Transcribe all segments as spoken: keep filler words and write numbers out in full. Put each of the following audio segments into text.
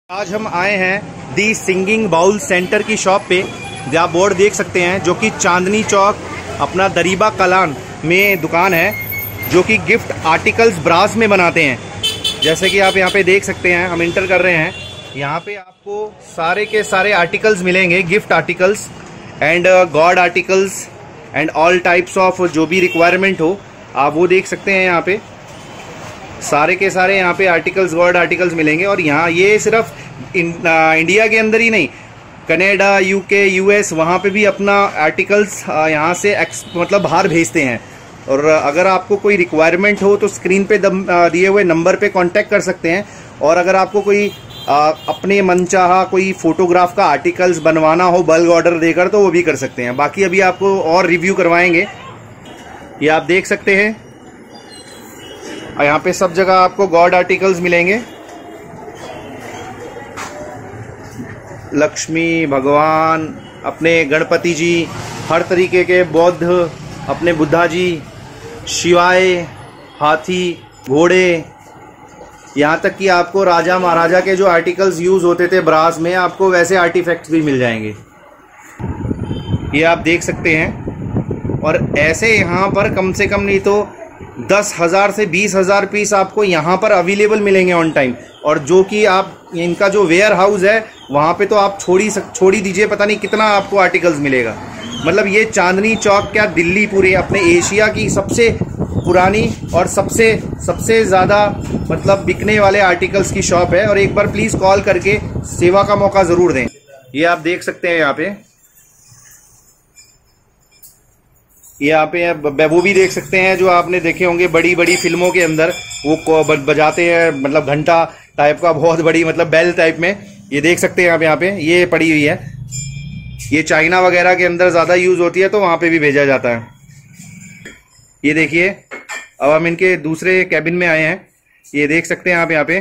आज हम आए हैं दी सिंगिंग बाउल सेंटर की शॉप पे। आप बोर्ड देख सकते हैं जो कि चांदनी चौक अपना दरीबा कलान में दुकान है, जो कि गिफ्ट आर्टिकल्स ब्रास में बनाते हैं। जैसे कि आप यहाँ पे देख सकते हैं, हम इंटर कर रहे हैं। यहाँ पे आपको सारे के सारे आर्टिकल्स मिलेंगे, gift articles and god articles and all types of जो भी रिक्वायरमेंट हो आप वो देख सकते हैं। यहाँ पे सारे के सारे यहाँ पे आर्टिकल्स गॉड आर्टिकल्स मिलेंगे। और यहाँ ये सिर्फ इन, आ, इंडिया के अंदर ही नहीं, कनाडा, यूके, यूएस वहाँ पे भी अपना आर्टिकल्स यहाँ से एक्स मतलब बाहर भेजते हैं। और अगर आपको कोई रिक्वायरमेंट हो तो स्क्रीन पे दिए हुए नंबर पे कांटेक्ट कर सकते हैं। और अगर आपको कोई आ, अपने मनचाहा कोई फोटोग्राफ का आर्टिकल्स बनवाना हो बल्क ऑर्डर देकर तो वो भी कर सकते हैं। बाकी अभी आपको और रिव्यू करवाएंगे। ये आप देख सकते हैं, यहाँ पे सब जगह आपको गॉड आर्टिकल्स मिलेंगे। लक्ष्मी भगवान, अपने गणपति जी, हर तरीके के बौद्ध, अपने बुद्धा जी, शिवाय, हाथी, घोड़े, यहाँ तक कि आपको राजा महाराजा के जो आर्टिकल्स यूज होते थे ब्रास में, आपको वैसे आर्टिफैक्ट्स भी मिल जाएंगे। ये आप देख सकते हैं। और ऐसे यहाँ पर कम से कम नहीं तो दस हजार से बीस हजार पीस आपको यहाँ पर अवेलेबल मिलेंगे ऑन टाइम। और जो कि आप इनका जो वेयर हाउस है वहाँ पे तो आप छोड़ी छोड़ ही दीजिए, पता नहीं कितना आपको आर्टिकल्स मिलेगा। मतलब ये चांदनी चौक क्या दिल्ली पूरे अपने एशिया की सबसे पुरानी और सबसे सबसे ज़्यादा मतलब बिकने वाले आर्टिकल्स की शॉप है। और एक बार प्लीज़ कॉल करके सेवा का मौका ज़रूर दें। ये आप देख सकते हैं यहाँ पे, ये यहाँ पे वो भी देख सकते हैं जो आपने देखे होंगे बड़ी बड़ी फिल्मों के अंदर, वो बजाते हैं मतलब घंटा टाइप का, बहुत बड़ी मतलब बेल टाइप में। ये देख सकते हैं आप यहाँ पे, ये पड़ी हुई है। ये चाइना वगैरह के अंदर ज़्यादा यूज़ होती है तो वहाँ पे भी भेजा जाता है। ये देखिए, अब हम इनके दूसरे कैबिन में आए हैं। ये देख सकते हैं आप यहाँ पे,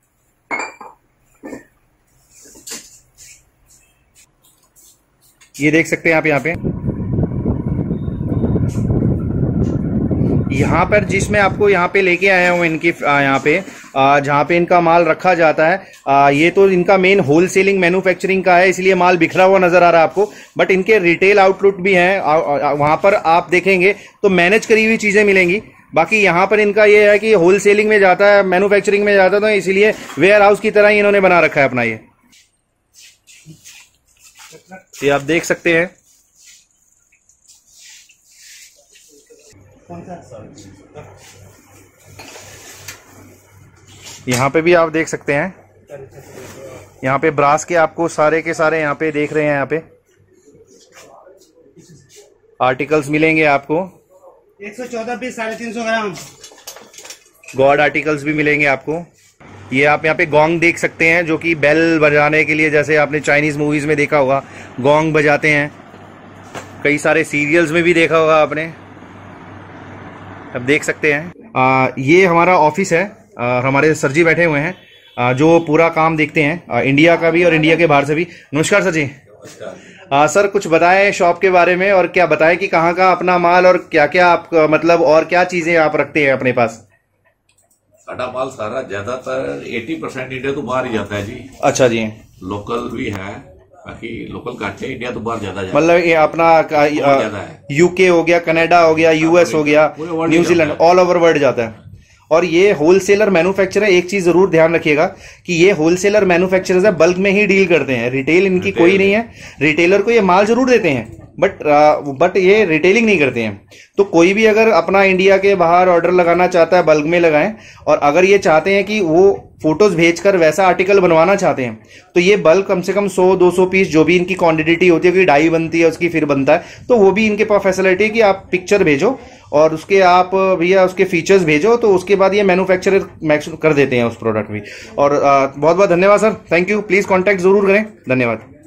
ये देख सकते हैं आप यहाँ पे, यहाँ पर जिसमें आपको यहाँ पे लेके आया हूँ इनकी यहाँ पे जहाँ पे इनका माल रखा जाता है, आ, ये तो इनका मेन होलसेलिंग मैन्युफैक्चरिंग का है, इसलिए माल बिखरा हुआ नजर आ रहा है आपको। बट इनके रिटेल आउटलेट भी हैं, वहाँ पर आप देखेंगे तो मैनेज करी हुई चीजें मिलेंगी। बाकी यहाँ पर इनका ये है कि होलसेलिंग में जाता है, मैन्युफैक्चरिंग में जाता है, तो इसलिए वेयर हाउस की तरह ही इन्होंने बना रखा है अपना। ये ये आप देख सकते हैं। यहाँ पे भी आप देख सकते हैं, यहाँ पे ब्रास के आपको सारे के सारे यहाँ पे देख रहे हैं, यहाँ पे आर्टिकल्स मिलेंगे आपको। एक सौ चौदह पीस साढ़े तीन सौ ग्राम गॉड आर्टिकल्स भी मिलेंगे आपको। ये आप यहाँ पे गोंग देख सकते हैं, जो कि बेल बजाने के लिए, जैसे आपने चाइनीज मूवीज में देखा होगा गोंग बजाते हैं, कई सारे सीरियल्स में भी देखा होगा आपने। अब देख सकते हैं आ, ये हमारा ऑफिस है। आ, हमारे सर जी बैठे हुए हैं आ, जो पूरा काम देखते हैं आ, इंडिया का भी और इंडिया के बाहर से भी। नमस्कार सर जी। आ, सर कुछ बताएं शॉप के बारे में, और क्या बताएं कि कहाँ का अपना माल और क्या क्या आप मतलब और क्या चीजें आप रखते हैं अपने पास। साडा माल सारा ज्यादातर अस्सी परसेंट इंडिया तो बाहर ही जाता है जी। अच्छा जी। लोकल भी है, बाकी लोकल घट है, इंडिया तो बाहर ज्यादा जाता है। मतलब ये अपना यूके हो गया, कनाडा हो गया, यूएस हो गया, न्यूजीलैंड, ऑल ओवर वर्ल्ड जाता है। और ये होलसेलर मैन्युफैक्चरर, एक चीज जरूर ध्यान रखिएगा कि ये होलसेलर मैन्युफैक्चरर्स है, बल्क में ही डील करते हैं। रिटेल इनकी कोई नहीं है। रिटेलर को ये माल जरूर देते हैं बट बट ये रिटेलिंग नहीं करते हैं। तो कोई भी अगर अपना इंडिया के बाहर ऑर्डर लगाना चाहता है बल्क में लगाएं। और अगर ये चाहते हैं कि वो फोटोज भेजकर वैसा आर्टिकल बनवाना चाहते हैं तो ये बल्क कम से कम सौ दो सौ पीस जो भी इनकी क्वांटिटी होती है, कि डाई बनती है उसकी फिर बनता है, तो वो भी इनके पास फैसिलिटी है कि आप पिक्चर भेजो और उसके आप भैया उसके फीचर्स भेजो, तो उसके बाद ये मैन्युफैक्चरर कर देते हैं उस प्रोडक्ट भी। और बहुत बहुत धन्यवाद sir, thank you. Please contact जरूर करें। धन्यवाद।